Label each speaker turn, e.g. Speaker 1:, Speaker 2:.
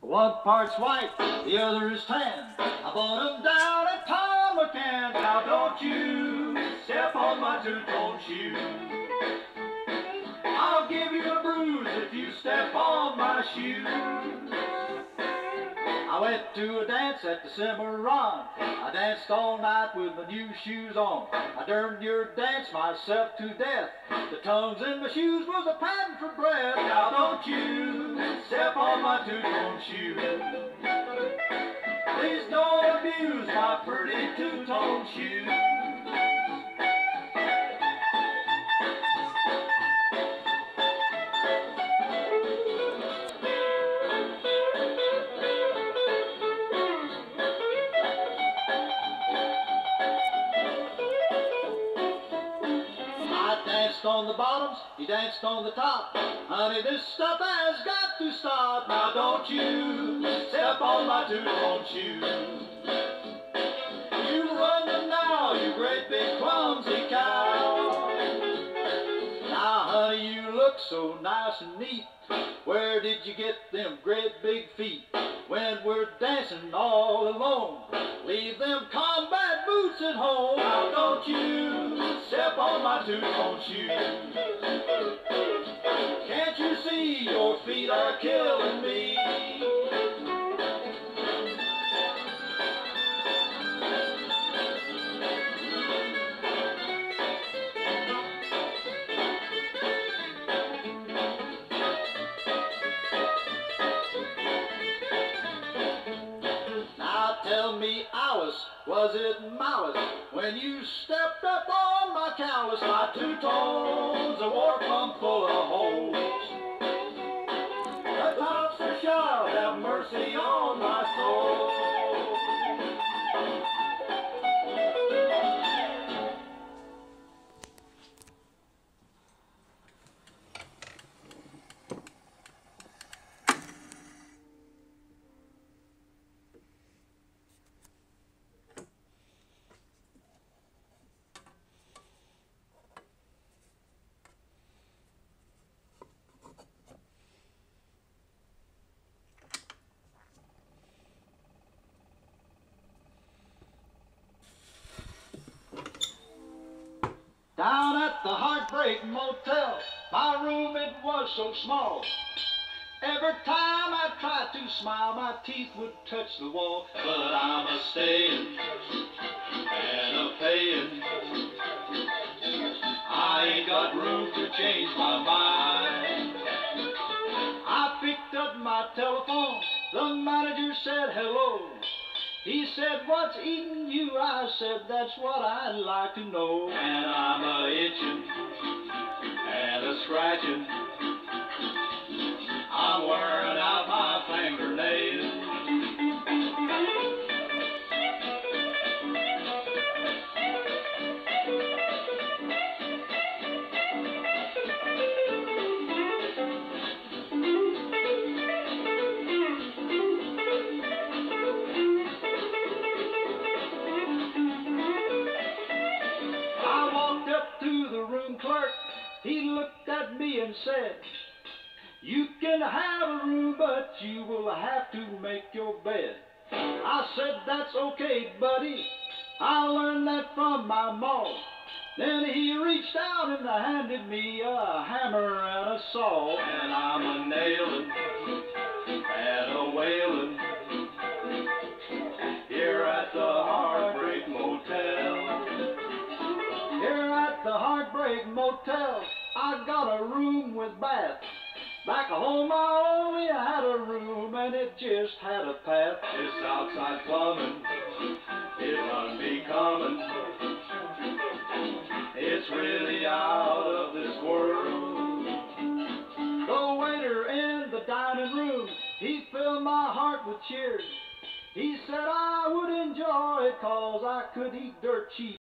Speaker 1: One part's white, the other is tan. I bought 'em down at Tom McCann. Now don't you step on my two-tone shoe. I'll give you a bruise if you step on my shoe. I went to a dance at the Cimarron. I danced all night with my new shoes on. I derned your dance myself to death. The tongues in my shoes was a patent for breath. Now don't you step on my two-tone shoe. Please don't abuse my pretty two-tone shoe. On the bottoms, he danced on the top. Honey, this stuff has got to stop. Now don't you step on my two-tone shoe. You run them now, you great big clumsy cow. Now honey, you look so nice and neat. Where did you get them great big feet? When we're dancing all alone, leave them combat boots at home. Now don't you step on my two-tone shoe. Can't you see your feet are killing me? Tell me, Alice, was it malice when you stepped up on my callus? My two tones, a war plumb full of holes. The tops are shall have mercy on my soul. Down at the Heartbreak Motel, my room, it was so small. Every time I tried to smile, my teeth would touch the wall. But I'm a-staying and a-paying. I ain't got room to change my mind. I picked up my telephone, the manager said hello. He said, what's eating you? I said, that's what I'd like to know. And I'm a-itching and a-scratching. I'm wearing out my fingernails. Clerk, he looked at me and said, you can have a room, but you will have to make your bed. I said, that's okay, buddy. I learned that from my ma. Then he reached out and handed me a hammer and a saw. And I'm a-nailing and a-wailing here at the Heartbreak Motel. Here at the Heartbreak Motel, I got a room with bath. Back home I only had a room and it just had a path. This outside plumbing is unbecoming. It's really out of this world. The waiter in the dining room, he filled my heart with cheers. He said I would enjoy it 'cause I could eat dirt cheap.